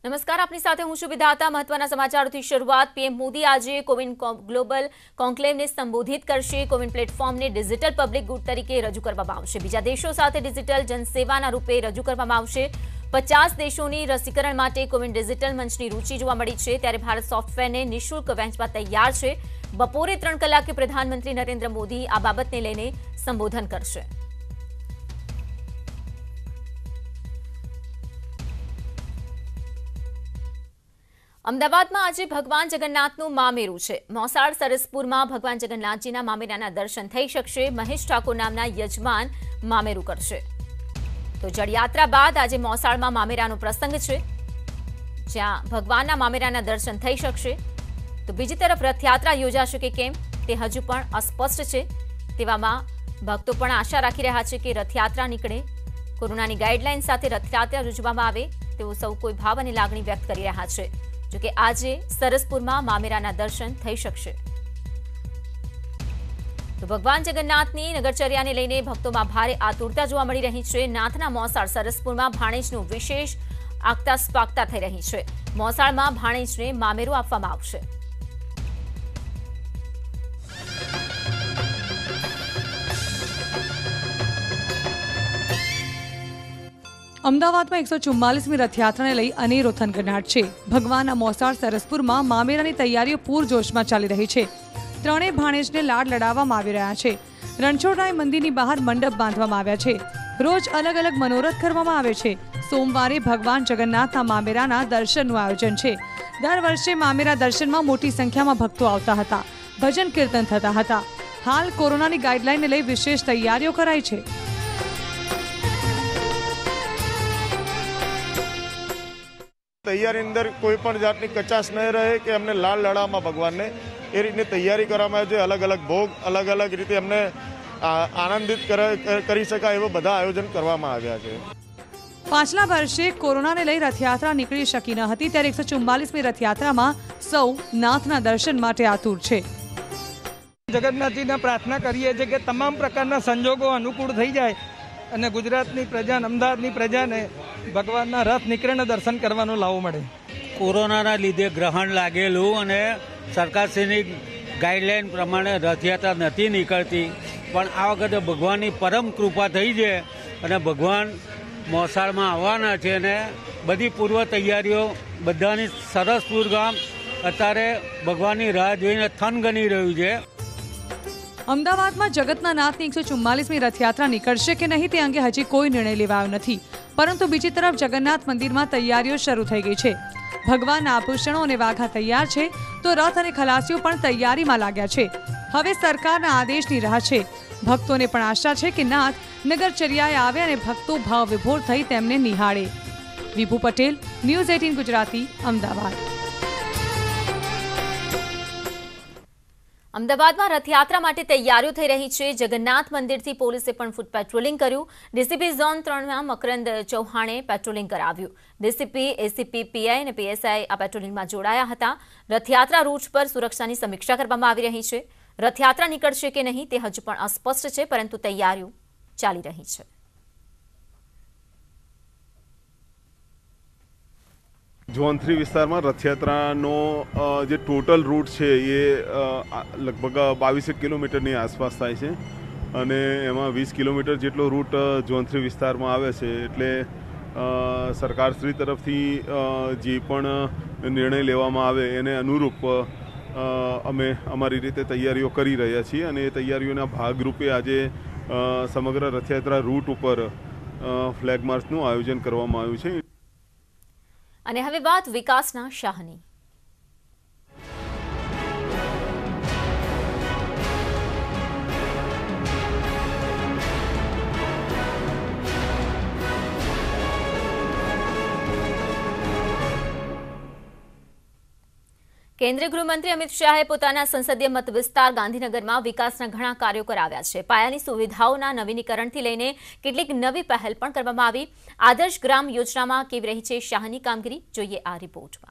નમસ્કાર, આપની સાથે હું છું વિધાતા। મહત્વના સમાચારોથી શરૂઆત। પીએમ મોદી આજે કોવિન ગ્લોબલ કોન્ક્લેવને સંબોધિત કરશે। કોવિન પ્લેટફોર્મને ડિજિટલ પબ્લિક ગુડ તરીકે રજૂ કરવામાં આવશે। બીજા દેશો સાથે ડિજિટલ જનસેવાના રૂપે રજૂ કરવામાં આવશે। 50 દેશોની રસીકરણ માટે કોવિન ડિજિટલ મંચની રૂચિ જોવા મળી છે, ત્યારે ભારત સોફ્ટવેરને નિઃશુલ્ક વહેંચવા તૈયાર છે। બપોરે 3 કલાકે પ્રધાનમંત્રી નરેન્દ્ર મોદી આ બાબતને લઈને સંબોધન કરશે। અમદાવાદમાં આજે ભગવાન જગન્નાથનું મામેરું છે। મોસાળ સરસપુરમાં ભગવાન જગન્નાથજીના મામેરાના દર્શન થઈ શકશે। મહેશ ઠાકોર નામના યજમાન મામેરું કરશે। તો જળયાત્રા બાદ આજે મોસાળમાં મામેરાનો પ્રસંગ છે, જ્યાં ભગવાનના મામેરાના દર્શન થઈ શકશે। તો બીજી તરફ રથયાત્રા યોજાશે કે કેમ તે હજુ પણ અસ્પષ્ટ છે। તેવામાં ભક્તો પણ આશા રાખી રહ્યા છે કે રથયાત્રા નીકળે, કોરોનાની ગાઈડલાઈન સાથે રથયાત્રા યોજવામાં આવે તેવો સૌ કોઈ ભાવ અને લાગણી વ્યક્ત કરી રહ્યા છે। જોકે આજે સરસપુરમાં મામેરાના દર્શન થઈ શકશે। તો ભગવાન જગન્નાથની નગરચર્યાને લઈને ભક્તોમાં ભારે આતુરતા જોવા મળી રહી છે। નાથના મોસાળ સરસપુરમાં ભાણેજનું વિશેષ આગતા સ્વાગતા થઈ રહી છે। મોસાળમાં ભાણેજને મામેરું આપવામાં આવશે। અમદાવાદમાં 144મી રથયાત્રાને લઈ અનેરો થનગનાટ છે। ભગવાનના મોસાળ સરસપુરમાં મામેરાની તૈયારીઓ પૂરજોશમાં ચાલી રહી છે। ત્રણેય ભાણેજને લાડ લડાવવામાં આવી રહ્યા છે। રણછોડરાય મંદિરની બહાર મંડપ બાંધવામાં આવ્યા છે। રોજ અલગ અલગ મનોરથ કરવામાં આવે છે। સોમવારે ભગવાન જગન્નાથના મામેરાના દર્શનનું આયોજન છે। દર વર્ષે મામેરા દર્શનમાં મોટી સંખ્યામાં ભક્તો આવતા હતા। ભજન કીર્તન થતા હતા। હાલ કોરોનાની ગાઈડલાઈનને લઈ વિશેષ તૈયારીઓ કરાઈ છે। તૈયારી અંદર કોઈ પણ જાતની કચાશ ન રહે કે અમને લાલ લડામાં ભગવાનને એ રીતની તૈયારી કરવામાં આવે છે। અલગ અલગ ભોગ અલગ અલગ રીતે અમને આનંદિત કરી શકાય એવા બધા આયોજન કરવામાં આવ્યા છે। પાછલા વર્ષે કોરોનાને લઈ રથયાત્રા નીકળી શકી ન હતી, ત્યારે 144મી રથયાત્રામાં સૌ નાથના દર્શન માટે આતુર છે। જગન્નાથજીને પ્રાર્થના કરીએ છીએ કે તમામ પ્રકારના સંજોગો અનુકૂળ થઈ જાય અને ગુજરાતની પ્રજાને, અમદાવાદની પ્રજાને ભગવાનના રથ નીકળીને દર્શન કરવાનો લાવો મળે। કોરોનાના લીધે ગ્રહણ લાગેલું અને સરકારશ્રીની ગાઈડલાઈન પ્રમાણે રથયાત્રા નથી નીકળતી, પણ આ વખતે ભગવાનની પરમ કૃપા થઈ છે અને ભગવાન મોસાળમાં આવવાના છે અને બધી પૂર્વ તૈયારીઓ બધાની સરસપુર ગામ અત્યારે ભગવાનની રાહ જોઈને થનગની રહ્યું છે। અમદાવાદમાં જગતના નાથની 144મી રથયાત્રા નીકળશે કે નહીં તે અંગે હજી કોઈ નિર્ણય લેવાયો નથી, પરંતુ બીજી તરફ જગન્નાથ મંદિરમાં તૈયારીઓ શરૂ થઈ ગઈ છે। ભગવાનના આભૂષણો અને વાઘા તૈયાર છે, તો રથ અને ખલાસીઓ પણ તૈયારીમાં લાગ્યા છે। હવે સરકારના આદેશની રાહ છે। ભક્તોને પણ આશા છે કે નાથ નગરચર્યાએ આવે અને ભક્તો ભાવ વિભોર થઈ તેમને નિહાળે। વિભુ પટેલ, ન્યૂઝ 18 ગુજરાતી, અમદાવાદ। અમદાવાદમાં રથયાત્રા માટે તૈયારીઓ થઈ રહી છે। જગન્નાથ મંદિરથી પોલીસે પણ ફૂટ પેટ્રોલિંગ કર્યું। ડીસીપી ઝોન 3માં મકરંદ ચૌહાણે પેટ્રોલિંગ કરાવ્યું। ડીસીપી, એસીપી, પીઆઈ અને પીએસઆઈ આ પેટ્રોલિંગમાં જોડાયા હતા। રથયાત્રા રૂટ પર સુરક્ષાની સમીક્ષા કરવામાં આવી રહી છે। રથયાત્રા નીકળશે કે નહીં તે હજુ પણ અસ્પષ્ટ છે, પરંતુ તૈયારીઓ ચાલી રહી છે। ઝોન 3 વિસ્તારમાં રથયાત્રાનો જે ટોટલ રૂટ છે એ લગભગ 22 કિલોમીટરની આસપાસ થાય છે અને એમાં 20 કિલોમીટર જેટલો રૂટ ઝોન 3 વિસ્તારમાં આવે છે। એટલે સરકારશ્રી તરફથી જે પણ નિર્ણય લેવામાં આવે એને અનુરૂપ અમે અમારી રીતે તૈયારીઓ કરી રહ્યા છીએ અને એ તૈયારીઓના ભાગરૂપે આજે સમગ્ર રથયાત્રા રૂટ ઉપર ફ્લેગ માર્ચનું આયોજન કરવામાં આવ્યું છે। અને હવે વાત વિકાસના શાહની। કેન્દ્રીય ગૃહમંત્રી અમિત શાહે પોતાના સંસદીય મત વિસ્તાર ગાંધીનગરમાં વિકાસના ઘણા કાર્યો કરાવ્યા છે। પાયાની સુવિધાઓના નવીનીકરણથી લઈને કેટલીક નવી પહેલ પણ કરવામાં આવી। આદર્શ ગ્રામ યોજનામાં કેવી રહી છે શાહની કામગીરી, જોઈએ આ રિપોર્ટમાં।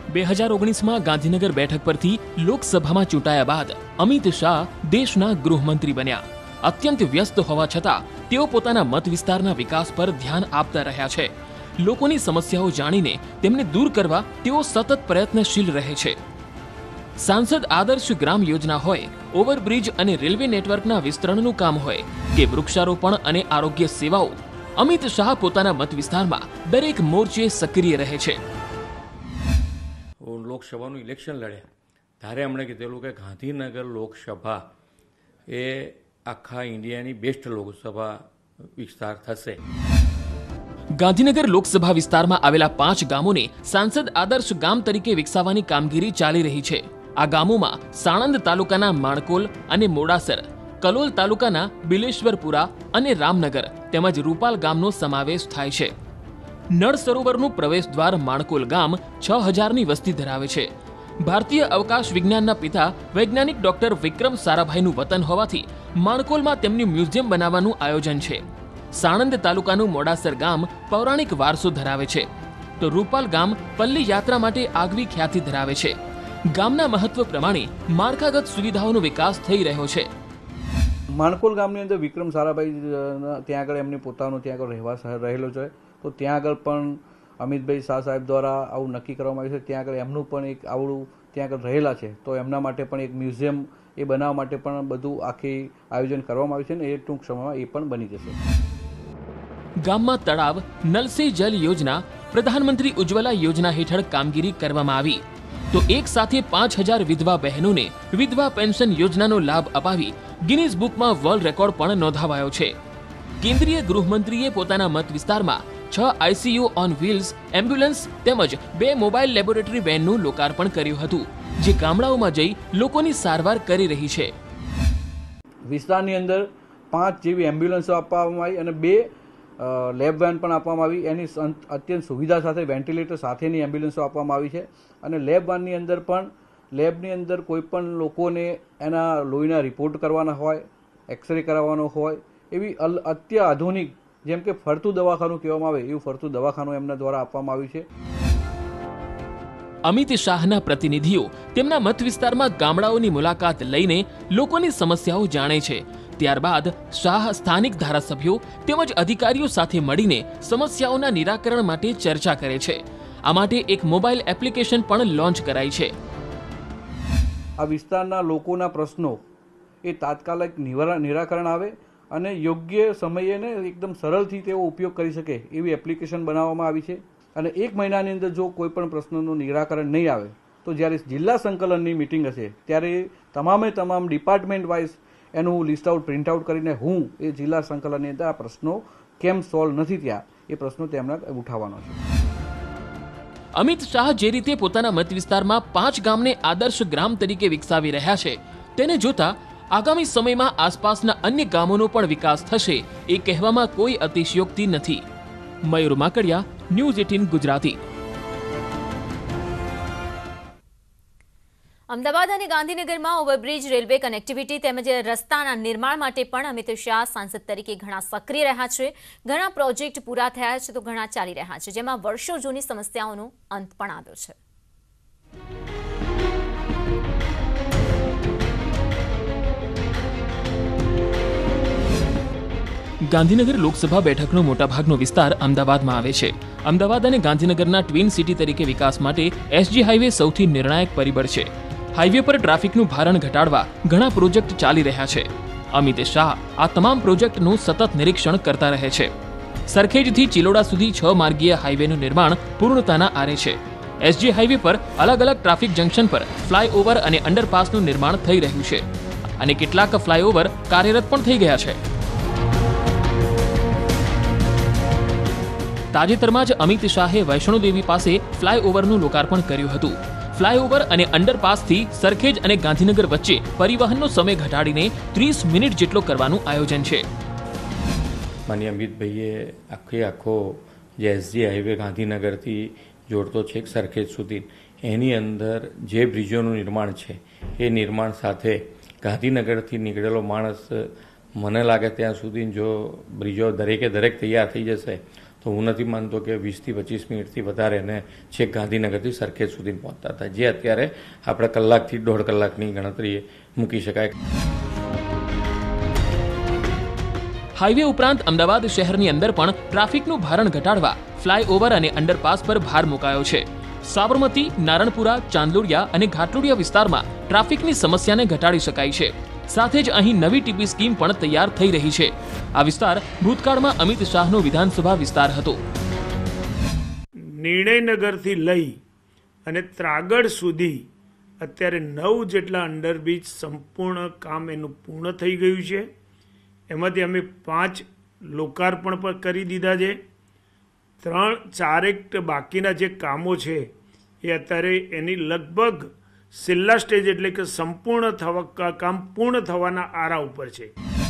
2019માં ગાંધીનગર બેઠક પરથી લોકસભામાં ચૂંટાયા બાદ અમિત શાહ દેશના ગૃહમંત્રી બન્યા. અત્યંત વ્યસ્ત હોવા છતાં તેઓ પોતાના મત વિસ્તારના વિકાસ પર ધ્યાન આપતા રહ્યા છે. લોકોની સમસ્યાઓ જાણીને તેમને દૂર કરવા તેઓ સતત પ્રયત્નશીલ રહે છે. સાંસદ આદર્શ ગ્રામ યોજના હોય, ઓવરબ્રિજ અને રેલવે નેટવર્કના વિસ્તરણનું કામ હોય કે વૃક્ષારોપણ અને આરોગ્ય સેવાઓ, અમિત શાહ પોતાના મત વિસ્તારમાં દરેક મોરચે સક્રિય રહે છે. લોકસભાનું ઇલેક્શન લડ્યા ત્યારે એમણે કીધેલું કે ગાંધીનગર લોકસભા એ આખા ઇન્ડિયાની બેસ્ટ લોકસભા વિસ્તાર થશે. ગાંધીનગર લોકસભા વિસ્તારમાં આવેલા 5 ગામોને સાંસદ આદર્શ ગામ તરીકે વિકસાવવાની કામગીરી ચાલી રહી છે. આ ગામોમાં સાણંદ તાલુકાના માણકોલ અને મોડાસર, કલોલ તાલુકાના બિલેશ્વરપુરા અને રામનગર તેમજ રૂપાલ ગામનો સમાવેશ થાય છે. નળ સરોવરનું પ્રવેશદ્વાર માણકોલ ગામ 6000ની વસ્તી ધરાવે છે. ભારતીય અવકાશ વિજ્ઞાનના પિતા વૈજ્ઞાનિક ડોક્ટર વિક્રમ સારાભાઈનું વતન હોવાથી માણકોલમાં તેમનું મ્યુઝિયમ બનાવવાનું આયોજન છે. સાણંદ તાલુકાનું મોડાસર ગામ પૌરાણિક વારસો ધરાવે છે, તો રૂપાલ ગામ પલ્લી યાત્રા માટે આગવી ખ્યાતિ ધરાવે છે. ગામના મહત્વ પ્રમાણે માળખાગત સુવિધાઓનો વિકાસ થઈ રહ્યો છે. માણકોલ ગામની અંદર વિક્રમ સારાભાઈ ત્યાં આગળ એમને પોતાનું ત્યાં આગળ રહેવાસ રહેલો છે, તો ત્યાં આગળ પણ અમિતભાઈ શાહ સાહેબ દ્વારા આવું નક્કી કરવામાં આવ્યું છે. ત્યાં આગળ એમનું પણ એક આવડું ત્યાં આગળ રહેલા છે, તો એમના માટે પણ એક મ્યુઝિયમ એ બનાવવા માટે પણ બધું આખી આયોજન કરવામાં આવ્યું છે ને એ ટૂંક સમયમાં એ પણ બની જશે. ગામમાં તળાવ, નલ સે જલ યોજના, પ્રધાનમંત્રી ઉજ્જવલા યોજના હેઠળ કામગીરી કરવામાં આવી, તો એક સાથે 5000 વિધવા બહેનોને વિધવા પેન્શન યોજનાનો લાભ અપાવી ગિનીઝ બુકમાં વર્લ્ડ રેકોર્ડ પણ નોંધાવાયો છે. કેન્દ્રીય ગૃહમંત્રીએ પોતાના મત વિસ્તારમાં 6 આઈસીયુ ઓન વ્હીલ્સ એમ્બ્યુલન્સ તેમજ 2 મોબાઈલ લેબોરેટરી વેનનું લોકાર્પણ કર્યું હતું, જે ગામડાઓમાં જઈ લોકોની સારવાર કરી રહી છે. વિસ્તારની અંદર 5 જેવી એમ્બ્યુલન્સો આપવામાં આવી અને 2 લેબ વેન પણ આપવામાં આવી. એની અત્યંત સુવિધા સાથે વેન્ટિલેટર સાથેની એમ્બ્યુલન્સો આપવામાં આવી છે. અને લેબ વાનની અંદર પણ લેબની અંદર કોઈ પણ લોકોને એના લોહીના રિપોર્ટ કરવાના હોય, એક્સરે કરાવવાનો હોય, એવી અત્યાધુનિક જેમ કે ફરતું દવાખાનું કહેવામાં આવે એવું ફરતું દવાખાનું એમના દ્વારા આપવામાં આવ્યું છે. અમિત શાહના પ્રતિનિધિઓ તેમના મત વિસ્તારમાં ગામડાઓની મુલાકાત લઈને લોકોની સમસ્યાઓ જાણે છે. ત્યારબાદ શાહ સ્થાનિક ધારાસભ્યો તેમજ અધિકારીઓ સાથે મળીને સમસ્યાઓના નિરાકરણ માટે ચર્ચા કરે છે. આ માટે એક મોબાઈલ એપ્લિકેશન પણ લોન્ચ કરાઈ છે. આ વિસ્તારના લોકોના પ્રશ્નો એ તાત્કાલિક નિરાકરણ આવે અને યોગ્ય સમયે ને એકદમ સરળથી તેઓ ઉપયોગ કરી શકે એવી એપ્લિકેશન બનાવવામાં આવી છે. અને 1 મહિનાની અંદર જો કોઈ પણ પ્રશ્નનું નિરાકરણ નહીં આવે તો જ્યારે જિલ્લા સંકલનની મિટિંગ હશે ત્યારે તમામ ડિપાર્ટમેન્ટ વાઇઝ એનું લિસ્ટ આઉટ પ્રિન્ટ આઉટ કરીને હું એ જિલ્લા સંકલનની અંદર આ પ્રશ્નો કેમ સોલ્વ નથી થયા એ પ્રશ્નો તેમના ઉઠાવવાનો છે. અમિત શાહ જે રીતે પોતાના મત વિસ્તારમાં 5 ગામને આદર્શ ગ્રામ તરીકે વિકસાવી રહ્યા છે, તેને જોતા આગામી સમયમાં આસપાસના અન્ય ગામોનો પણ વિકાસ થશે એ કહેવામાં કોઈ અતિશયોક્તિ નથી. મયુર માકડિયા, ન્યૂઝ 18 ગુજરાતી. અમદાવાદ અને ગાંધીનગરમાં ઓવરબ્રિજ, રેલવે કનેક્ટિવિટી તેમજ રસ્તાના નિર્માણ માટે પણ અમિત શાહ સાંસદ તરીકે ઘણા સક્રિય રહ્યા છે. ઘણા પ્રોજેક્ટ પૂરા થયા છે તો ઘણા ચાલી રહ્યા છે, જેમાં વર્ષો જૂની સમસ્યાઓનો અંત પણ આવ્યો છે. ગાંધીનગર લોકસભા બેઠકનો મોટાભાગનો વિસ્તાર અમદાવાદમાં આવે છે. અમદાવાદ અને ગાંધીનગરના ટ્વિન સિટી તરીકે વિકાસ માટે એસજી હાઈવે સૌથી નિર્ણાયક પરિબળ છે. હાઈવે પર ટ્રાફિકનું ભારણ ઘટાડવા ઘણા પ્રોજેક્ટ ચાલી રહ્યા છે. અમિત શાહ આ તમામ પ્રોજેક્ટનું સતત નિરીક્ષણ કરતા રહે છે. સરખેજથી ચિલોડા સુધી 6 માર્ગીય હાઈવેનું નિર્માણ પૂર્ણતાના આરે છે. એસજી હાઈવે પર અલગ અલગ ટ્રાફિક જંકશન પર ફ્લાયઓવર અને અંડરપાસનું નિર્માણ થઈ રહ્યું છે અને કેટલાક ફ્લાયઓવર કાર્યરત પણ થઈ ગયા છે. તાજેતરમાં જ અમિત શાહે વૈષ્ણોદેવી પાસે ફ્લાયઓવરનું લોકાર્પણ કર્યું હતું. ફ્લાયઓવર અને અંડરપાસથી સરખેજ અને ગાંધીનગર વચ્ચે પરિવહનનો સમય ઘટાડીને 30 મિનિટ જેટલો કરવાનું આયોજન છે. માનીય અમિતભાઈએ આખો જે એસજી હાઈવે ગાંધીનગરથી જોડતો છે સરખેજ સુધી, એની અંદર જે બ્રિજોનું નિર્માણ છે એ નિર્માણ સાથે ગાંધીનગરથી નીકળેલો માણસ મને લાગે ત્યાં સુધી જો બ્રિજો દરેક તૈયાર થઈ જશે તો હું નથી માનતો કે 20 થી 25 મિનિટથી વધારે એને છેક ગાંધીનગરથી સરખેજ સુધી પહોંચતા હતા, જે અત્યારે આપણે કલાકથી 1.5 કલાકની ગણતરીએ મૂકી શકાય. હાઈવે ઉપરાંત અમદાવાદ શહેરની અંદર પણ ટ્રાફિકનું ભારણ ઘટાડવા ફ્લાયઓવર અને અંડરપાસ પર ભાર મુકાયો છે. સાબરમતી, નારણપુરા, ચાંદલોડિયા અને ઘાટલોડિયા વિસ્તારમાં ટ્રાફિકની સમસ્યાને ઘટાડી શકાય છે. સાથે જ અહીં નવી ટીપી સ્કીમ પણ તૈયાર થઈ રહી છે. આ વિસ્તાર ભૂતકાળમાં અમિત શાહનો વિધાનસભા વિસ્તાર હતો. નિર્ણયનગરથી લઈ અને ત્રાગડ સુધી અત્યારે 9 જેટલા અંડરબ્રિજ સંપૂર્ણ કામ એનું પૂર્ણ થઈ ગયું છે. એમાંથી અમે 5 લોકાર્પણ પણ કરી દીધા છે. 3-4 બાકીના જે કામો છે એ અત્યારે એની લગભગ છેલ્લા સ્ટેજ એટલે કે સંપૂર્ણ કામ પૂર્ણ થવાના આરા ઉપર છે.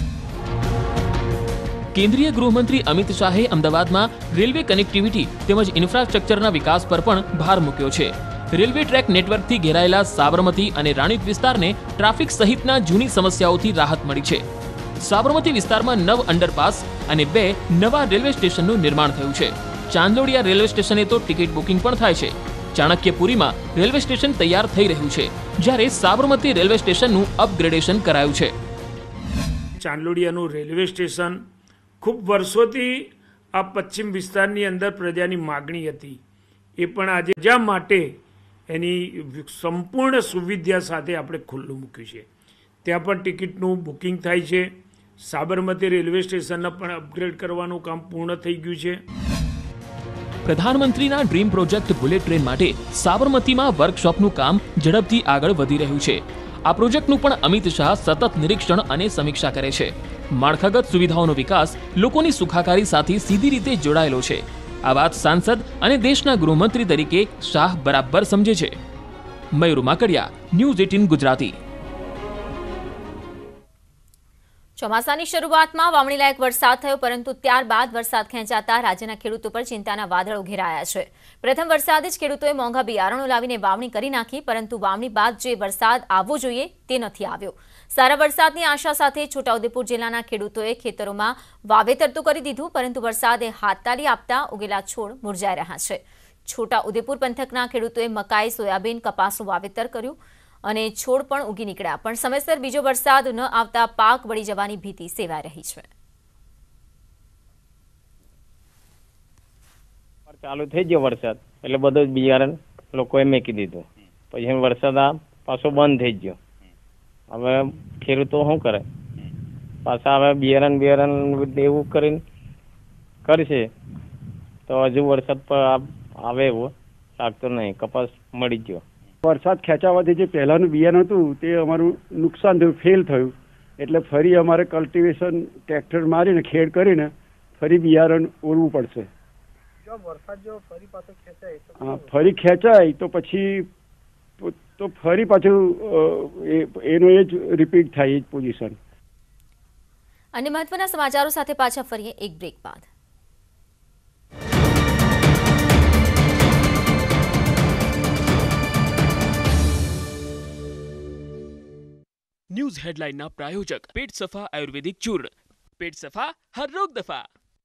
કેન્દ્રીય ગૃહમંત્રી અમિત શાહે અમદાવાદમાં રેલવે કનેક્ટિવિટી તેમજ ઇન્ફ્રાસ્ટ્રક્ચરના વિકાસ પર પણ ભાર મૂક્યો છે. રેલવે ટ્રેક નેટવર્કથી ઘેરાયેલા સાબરમતી અને રાણીપ વિસ્તારને ટ્રાફિક સહિતના જૂની સમસ્યાઓથી રાહત મળી છે. સાબરમતી વિસ્તારમાં 9 અંડરપાસ અને 2 નવા રેલવે સ્ટેશનનું નિર્માણ થયું છે. ચાંદલોડિયા રેલવે સ્ટેશને તો ટિકિટ બુકિંગ પણ થાય છે. ચાણક્યપુરીમાં રેલવે સ્ટેશન તૈયાર થઈ રહ્યું છે, જ્યારે સાબરમતી રેલવે સ્ટેશનનું અપગ્રેડેશન કરાયું છે. ચાંદલોડિયાનું રેલવે સ્ટેશન ખૂબ વર્ષોથી આ પશ્ચિમ વિસ્તારની અંદર પ્રજાની માગણી હતી. એ પણ આજે જ્યાં માટે એની સંપૂર્ણ સુવિધા સાથે આપણે ખુલ્લું મૂક્યું છે. ત્યાં પણ ટિકિટનું બુકિંગ થાય છે. સાબરમતી રેલવે સ્ટેશનને પણ અપગ્રેડ કરવાનું કામ પૂર્ણ થઈ ગયું છે. પ્રધાનમંત્રીના ડ્રીમ પ્રોજેક્ટ બુલેટ ટ્રેન માટે સાબરમતીમાં વર્કશોપનું કામ ઝડપથી આગળ વધી રહ્યું છે. આ પ્રોજેક્ટનું પણ અમિત શાહ સતત નિરીક્ષણ અને સમીક્ષા કરે છે. માળખાગત સુવિધાઓનો વિકાસ લોકોની સુખાકારી સાથે સીધી રીતે જોડાયેલો છે. આ વાત સાંસદ અને દેશના ગૃહમંત્રી તરીકે શાહ બરાબર સમજે છે. મયુર માકડિયા, ન્યૂઝ 18 ગુજરાતી. ચોમાસાની શરૂઆતમાં વાવણી લાયક વરસાદ થયો, પરંતુ ત્યારબાદ વરસાદ ખેંચાતા રાજ્યના ખેડૂતો પર ચિંતાના વાદળો ઘેરાયા છે. પ્રથમ વરસાદે જ ખેડૂતોએ મોંઘા બિયારણો લાવીને વાવણી કરી નાખી, પરંતુ વાવણી બાદ જે વરસાદ આવવો જોઈએ તે નથી આવ્યો. સારા વરસાદની આશા સાથે છોટાઉદેપુર જિલ્લાના ખેડૂતોએ ખેતરોમાં વાવેતર તો કરી દીધું, પરંતુ વરસાદે હાથતાળી આપતા ઉગેલા છોડ મુરઝાઈ રહ્યા છે. છોટાઉદેપુર પંથકના ખેડૂતોએ મકાઈ, સોયાબીન, કપાસનું વાવેતર કર્યું અને છોડ પણ ઉગી નીકળ્યા, પણ સમયસર બીજો વરસાદ ન આવતા પાક બળી જવાની ભીતિ સેવાઈ રહી છે. ચાલુ થઈ ગયો વરસાદ એટલે બધું જ બિયારણ લોકોએ મેકી દીધું. પછી વરસાદ પાછો બંધ થઈ ગયો. હવે ખેડૂતો શું કરે? પાછા હવે બિયારણ એવું કરીને કરશે તો હજુ વરસાદ પર આવે એવું લાગતો નહીં. કપાસ મળી ગયો. વરસાદ ખેંચાવાથી જે પહેલાનું બિયારણ હતું તે અમારું નુકસાન થયું, ફેલ થયું. એટલે ફરી અમારે કલ્ટિવેશન ટ્રેક્ટર મારીને ખેડ કરીને ફરી બિયારણ ઓરવું પડશે. ફરી ખેંચાય તો પછી ફરી પાછું એનો એ જ રિપીટ થાય, એ જ પોઝિશન. અને મહત્વના સમાચારો સાથે પાછા ફરીએ એક બ્રેક બાદ. ન્યૂઝ હેડલાઇનના પ્રાયોજક પેટ સફા આયુર્વેદિક ચૂર્ણ. પેટ સફા હર રોગ દફા.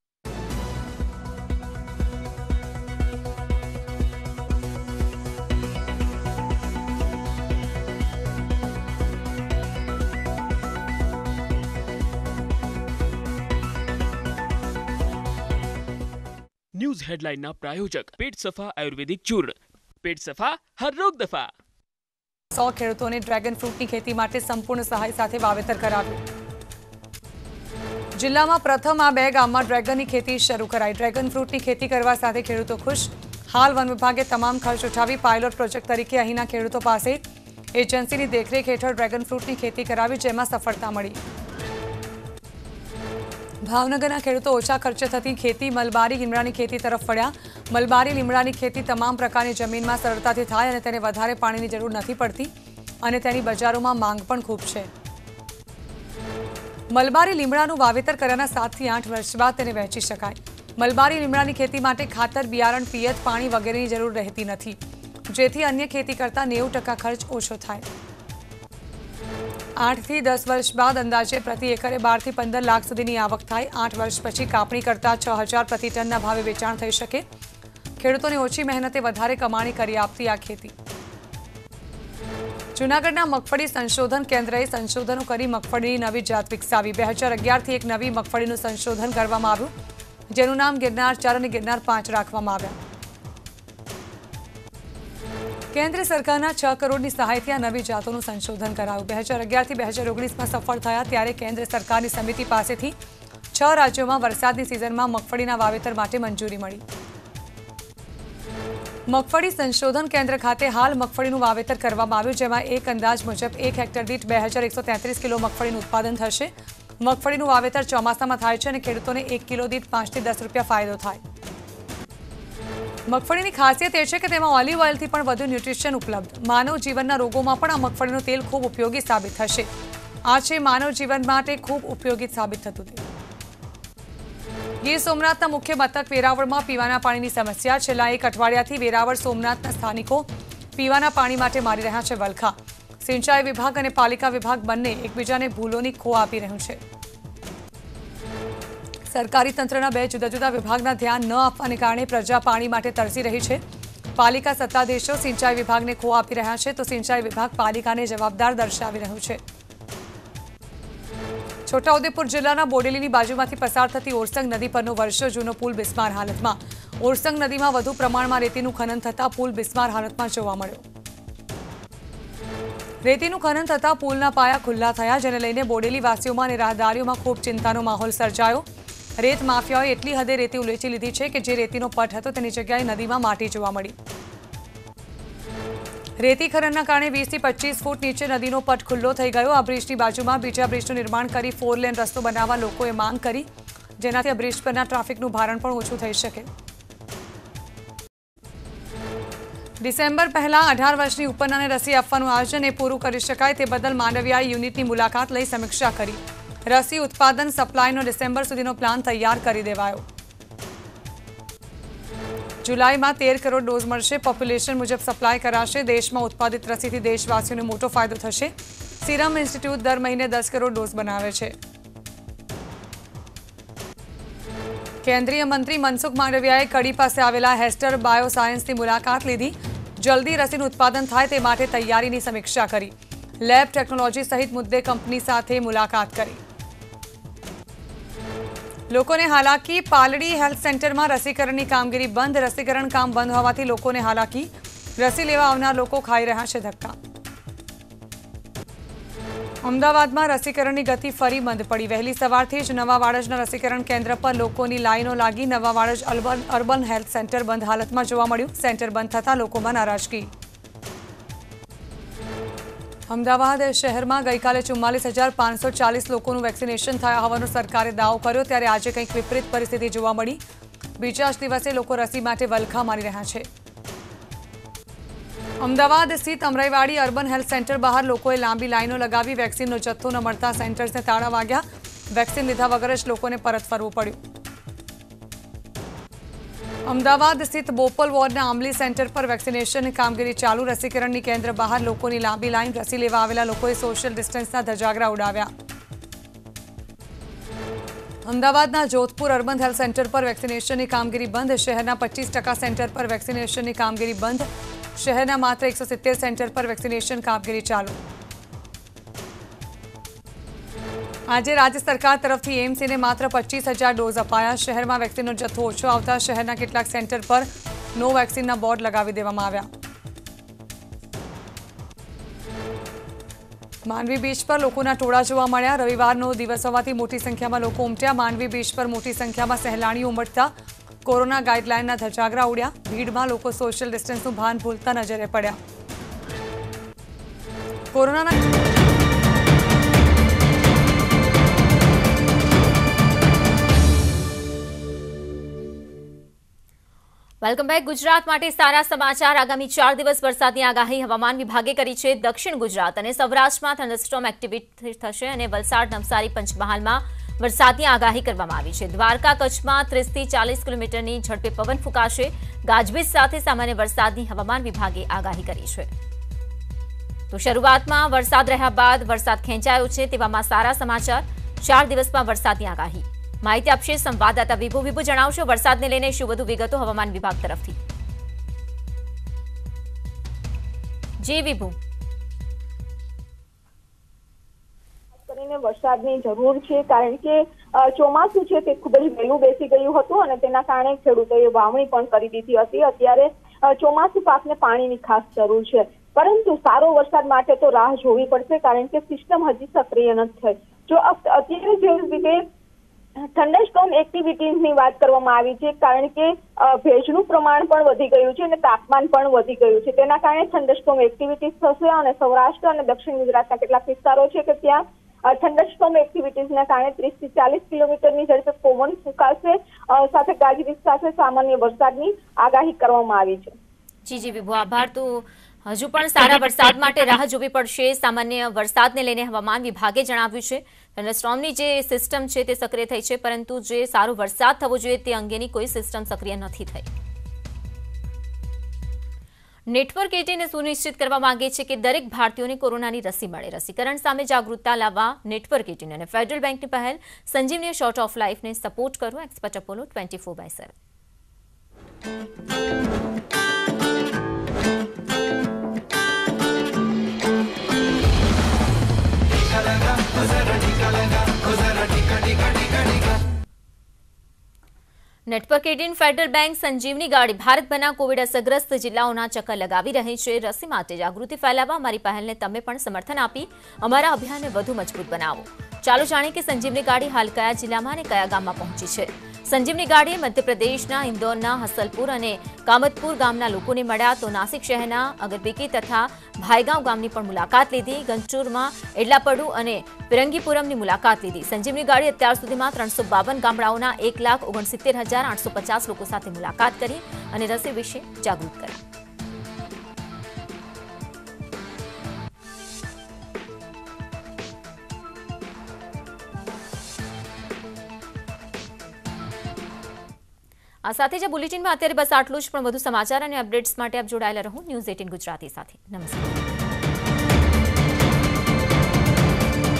ન્યૂઝ હેડલાઇનના પ્રાયોજક પેટ સફા આયુર્વેદિક ચૂર્ણ. પેટ સફા હર રોગ દફા. 100 ખેડૂતોને ડ્રેગન ફ્રૂટની ખેતી માટે સંપૂર્ણ સહાય સાથે વાવેતર કરાવ્યું. જિલ્લામાં પ્રથમ આ 2 ગામમાં ડ્રેગનની ખેતી શરૂ કરાઈ. ડ્રેગન ફ્રૂટની ખેતી કરવા સાથે ખેડૂતો ખુશ. હાલ વન વિભાગે તમામ ખર્ચ ઉઠાવી પાયલોટ પ્રોજેક્ટ તરીકે અહીંના ખેડૂતો પાસે એજન્સીની દેખરેખ હેઠળ ડ્રેગન ફ્રૂટની ખેતી કરાવી, જેમાં સફળતા મળી. ભાવનગરના ખેડૂતો ઓછા ખર્ચે થતી ખેતી મલબારી લીમડાની ખેતી તરફ વળ્યા. મલબારી લીમડાની ખેતી તમામ પ્રકારની જમીનમાં સરળતાથી થાય અને તેને વધારે પાણીની જરૂર નથી પડતી અને તેની બજારોમાં માંગ પણ ખૂબ છે. મલબારી લીમડાનું વાવેતર કર્યાના 7 થી 8 વર્ષ બાદ તેને વહેંચી શકાય. મલબારી લીમડાની ખેતી માટે ખાતર, બિયારણ, પિયત, પાણી વગેરેની જરૂર રહેતી નથી, જેથી અન્ય ખેતી કરતાં 90% ખર્ચ ઓછો થાય. 8 થી 10 વર્ષ બાદ અંદાજે પ્રતિ એકરે 12 થી 15 લાખ સુધીની આવક થાય। 8 વર્ષ પછી કાપણી કરતા 6000 પ્રતિ ટનના ભાવે વેચાણ થઈ શકે। ખેડૂતોને ઓછી મહેનતે વધારે કમાણી કરી આપતી આ ખેતી। જૂનાગઢના મગફળી સંશોધન કેન્દ્રએ સંશોધનો કરી મગફળીની નવી જાત વિકસાવી। 2011થી એક નવી મગફળીનું સંશોધન કરવામાં આવ્યું, જેનું નામ ગિરનાર 4 અને ગિરનાર 5 રાખવામાં આવ્યા। કેન્દ્ર સરકારના 6 કરોડની સહાયથી આ નવી જાતોનું સંશોધન કરાયું। 2011થી 2019માં સફળ થયા ત્યારે કેન્દ્ર સરકારની સમિતિ પાસેથી 6 રાજ્યોમાં વરસાદની સિઝનમાં મગફળીના વાવેતર માટે મંજૂરી મળી। મગફળી સંશોધન કેન્દ્ર ખાતે હાલ મગફળીનું વાવેતર કરવામાં આવ્યું, જેમાં એક અંદાજ મુજબ 1 હેક્ટર દીઠ 2133 કિલો મગફળીનું ઉત્પાદન થશે। મગફળીનું વાવેતર ચોમાસામાં થાય છે અને ખેડૂતોને 1 કિલો દીઠ 5 થી 10 રૂપિયા ફાયદો થાય। મગફળીની ખાસિયત એ છે કે તેમાં ઓલિવ ઓઇલથી પણ વધુ ન્યુટ્રિશન ઉપલબ્ધ। માનવ જીવનના રોગોમાં પણ આ મગફળીનું તેલ ખૂબ ઉપયોગી સાબિત થશે। આ છે માનવ જીવન માટે ખૂબ ઉપયોગી સાબિત થતું તેલ। ગીર સોમનાથના મુખ્ય મથક વેરાવળમાં પીવાના પાણીની સમસ્યા। છેલ્લા 1 અઠવાડિયાથી વેરાવળ સોમનાથના સ્થાનિકો પીવાના પાણી માટે મારી રહ્યા છે વલખા। સિંચાઈ વિભાગ અને પાલિકા વિભાગ બંને એકબીજાને ભૂલોની ખો આપી રહ્યું છે। સરકારી તંત્રના 2 જુદા જુદા વિભાગના ધ્યાન ન આપવાને કારણે પ્રજા પાણી માટે તરસી રહી છે। પાલિકા સત્તાધીશો સિંચાઈ વિભાગને ખો આપી રહ્યા છે, તો સિંચાઈ વિભાગ પાલિકાને જવાબદાર દર્શાવી રહ્યું છે। છોટાઉદેપુર જિલ્લાના બોડેલીની બાજુમાંથી પસાર થતી ઓરસંગ નદી પરનો વર્ષો જૂનો પુલ બિસ્માર હાલતમાં। ઓરસંગ નદીમાં વધુ પ્રમાણમાં રેતીનું ખનન થતાં પુલ બિસ્માર હાલતમાં જોવા મળ્યો। રેતીનું ખનન થતાં પુલના પાયા ખુલ્લા થયા, જેને લઈને બોડેલી વાસીઓમાં અને રાહદારીઓમાં ખૂબ ચિંતાનો માહોલ સર્જાયો। રેત માફિયાઓએ એટલી હદે રેતી ઉલેચી લીધી છે કે જે રેતીનો પટ હતો તેની જગ્યાએ નદીમાં માટી જોવા મળી। રેતી ખનનના કારણે 20 થી 25 ફૂટ નીચે નદીનો પટ ખુલ્લો થઈ ગયો। આ બ્રિજની બાજુમાં બીજા બ્રિજનું નિર્માણ કરી 4 લેન રસ્તો બનાવવા લોકોએ માંગ કરી, જેનાથી આ બ્રિજ પરના ટ્રાફિકનું ભારણ પણ ઓછું થઈ શકે। ડિસેમ્બર પહેલા 18 વર્ષની ઉપરનાને રસી આપવાનું આયોજન એ પૂરું કરી શકાય તે બદલ માંડવિયાએ યુનિટની મુલાકાત લઈ સમીક્ષા કરી। રસી ઉત્પાદન સપ્લાયનો ડિસેમ્બર સુધીનો પ્લાન તૈયાર કરી દેવાયો। જુલાઈમાં 13 કરોડ ડોઝ મળશે। પોપ્યુલેશન મુજબ સપ્લાય કરાશે। દેશમાં ઉત્પાદિત રસીથી દેશવાસીઓને મોટો ફાયદો થશે। સિરમ ઇન્સ્ટિટ્યૂટ દર મહિને 10 કરોડ ડોઝ બનાવે છે। કેન્દ્રીય મંત્રી મનસુખ માંડવિયાએ કડી પાસે આવેલા હેસ્ટર બાયોસાયન્સની મુલાકાત લીધી। જલ્દી રસીનું ઉત્પાદન થાય તે માટે તૈયારીની સમીક્ષા કરી। લેબ ટેકનોલોજી સહિત મુદ્દે કંપની સાથે મુલાકાત કરી। લોકોને હાલાકી। પાલડી હેલ્થ સેન્ટરમાં રસીકરણની કામગીરી બંધ। રસીકરણ કામ બંધ હોવાથી લોકોને હાલાકી। રસી લેવા આવનાર લોકો ખાઈ રહ્યા છે ધક્કા। અમદાવાદમાં રસીકરણની ગતિ ફરી મંદ પડી। વહેલી સવારથી જ નવા વાડજના રસીકરણ કેન્દ્ર પર લોકોની લાઈનો લાગી। નવા વાડજ અર્બન હેલ્થ સેન્ટર બંધ હાલતમાં જોવા મળ્યું। સેન્ટર બંધ થતાં લોકોમાં નારાજગી। અમદાવાદ શહેરમાં ગઈકાલે 44,540 લોકોનું વેક્સિનેશન થયા હોવાનો સરકારે દાવો કર્યો, ત્યારે આજે કંઈક વિપરીત પરિસ્થિતિ જોવા મળી। બીજા જ દિવસે લોકો રસી માટે વલખા મારી રહ્યા છે। અમદાવાદ સ્થિત અમરાઈવાડી અર્બન હેલ્થ સેન્ટર બહાર લોકોએ લાંબી લાઈનો લગાવી। વેક્સિનનો જથ્થો ન મળતા સેન્ટર્સને તાળા વાગ્યા। વેક્સિન લીધા વગર જ લોકોને પરત ફરવું પડ્યું। અમદાવાદ સ્થિત બોપલ વોર્ડના આંબલી સેન્ટર પર વેક્સિનેશનની કામગીરી ચાલુ। રસીકરણની કેન્દ્ર બહાર લોકોની લાંબી લાઈન। રસી લેવા આવેલા લોકોએ સોશિયલ ડિસ્ટન્સના ધજાગરા ઉડાવ્યા। અમદાવાદના જોધપુર અર્બન હેલ્થ સેન્ટર પર વેક્સિનેશનની કામગીરી બંધ। શહેરના 25% સેન્ટર પર વેક્સિનેશનની કામગીરી બંધ। શહેરના માત્ર 170 સેન્ટર પર વેક્સિનેશન કામગીરી ચાલુ। આજે રાજ્ય સરકાર તરફથી એમ્સને માત્ર 25,000 ડોઝ અપાયા। શહેરમાં વેક્સિનનો જથ્થો ઓછો આવતા શહેરના કેટલાક સેન્ટર પર નો વેક્સિનના બોર્ડ લગાવી દેવામાં આવ્યા। માંડવી બીચ પર લોકોના ટોળા જોવા મળ્યા। રવિવારનો દિવસ હોવાથી મોટી સંખ્યામાં લોકો ઉમટ્યા। માંડવી બીચ પર મોટી સંખ્યામાં સહેલાણીઓ ઉમટતા કોરોના ગાઈડલાઈનના ધજાગરા ઉડ્યા। ભીડમાં લોકો સોશિયલ ડિસ્ટન્સનું ભાન ભૂલતા નજરે પડ્યા। કોરોનાના વેલકમ બેક। ગુજરાત માટે સારા સમાચાર। આગામી 4 દિવસ વરસાદની આગાહી હવામાન વિભાગે કરી છે। દક્ષિણ ગુજરાત અને સૌરાષ્ટ્રમાં થંડરસ્ટોર્મ એક્ટિવિટી થશે અને વલસાડ, નવસારી, પંચમહાલમાં વરસાદની આગાહી કરવામાં આવી છે। દ્વારકા, કચ્છમાં 30 થી 40 કિલોમીટરની ઝડપે પવન ફૂંકાશે। ગાજવીજ સાથે સામાન્ય વરસાદની હવામાન વિભાગે આગાહી કરી છે। તો શરૂઆતમાં વરસાદ રહ્યા બાદ વરસાદ ખેંચાયો છે, તેવામાં સારા સમાચાર. 4 દિવસમાં વરસાદની આગાહી. માહિતી આપશે સંવાદદાતા વિભુ. વિભુ, જણાવશો વરસાદને લઈને શું વધુ વિગતો હવામાન વિભાગ તરફથી? જી વિભુ. કરીને વરસાદની જરૂર છે, કારણ કે ચોમાસું છે તે ખૂબ જ વહેલું બેસી ગયું હતું અને તેના કારણે ખેડૂતોએ વાવણી પણ કરી દીધી હતી. અત્યારે ચોમાસુ પાકને પાણીની ખાસ જરૂર છે, પરંતુ સારો વરસાદ માટે તો રાહ જોવી પડશે, કારણ કે સિસ્ટમ હજી સક્રિય નથી થઈ. જો અત્યારે જે રીતે થંડરસ્ટોર્મ એક્ટિવિટીઝની વાત કરવામાં આવી છે, કારણ કે ભેજનું પ્રમાણ પણ વધી ગયું છે અને તાપમાન પણ વધી ગયું છે. તેના કારણે થંડરસ્ટોર્મ એક્ટિવિટીઝ થશે અને સૌરાષ્ટ્ર અને દક્ષિણ ગુજરાતના કેટલાક વિસ્તારો છે કે ત્યાં થંડરસ્ટોર્મ એક્ટિવિટીઝના કારણે 30 થી 40 કિલોમીટરની ઝડપે પવન ફૂંકાશે, સાથે ગાજવીજ સાથે સામાન્ય વરસાદની આગાહી કરવામાં આવી છે. જી વિભુ, આભાર. તો હજુ પણ સારા વરસાદ માટે રાહ જોવી પડશે. સામાન્ય વરસાદને લઈને હવામાન વિભાગે જણાવ્યું છે થંડરસ્ટોર્મની જે સિસ્ટમ છે તે સક્રિય થઈ છે, પરંતુ જે સારો વરસાદ થવો જોઈએ તે અંગેની કોઈ સિસ્ટમ સક્રિય નથી થઈ. નેટવર્ક 18 સુનિશ્ચિત કરવા માંગે છે કે દરેક ભારતીયોને કોરોનાની રસી મળે. રસીકરણ સામે જાગૃતતા લાવવા નેટવર્ક 18 અને ફેડરલ બેંકની પહેલ સંજીવની શોર્ટ ઓફ લાઈફને સપોર્ટ કરો. Expert Apollo 24/7. Network 18 federal bank Sanjeevani ગાડી ભારતભરના કોવિડ અસરગ્રસ્ત જિલ્લાઓના ચક્કર લગાવી રહી છે. રસી માટે જાગૃતિ ફેલાવવા અમારી પહેલને તમે પણ સમર્થન આપી અમારા અભિયાનને વધુ મજબૂત બનાવો. ચાલો જાણીએ કે સંજીવની ગાડી હાલ કયા જિલ્લામાં અને કયા ગામમાં પહોંચી છે. સંજીવની ગાડીએ મધ્યપ્રદેશના ઇન્દોરના હસલપુર અને કામતપુર ગામના લોકોને મળ્યા, તો નાસિક શહેરના અગરબીકી તથા ભાઈગાંવ ગામની પણ મુલાકાત લીધી. ગંચુરમાં એડલાપડુ અને પિરંગીપુરમની મુલાકાત લીધી. સંજીવની ગાડી અત્યાર સુધીમાં 352 ગામડાઓના 1,69,850 લોકો સાથે મુલાકાત કરી અને રસી વિશે જાગૃત કર્યા. આ સાથે જ બુલેટિનમાં અત્યારે બસ આટલું જ, પણ વધુ સમાચાર અને અપડેટ્સ માટે આપ જોડાયેલા રહો ન્યૂઝ 18 ગુજરાતી સાથે. નમસ્કાર.